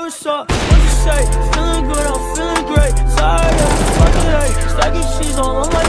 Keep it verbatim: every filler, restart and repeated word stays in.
what's up? What you say? Feeling good, I'm feeling great. Tired of the fucking hate. Stacking cheese all on my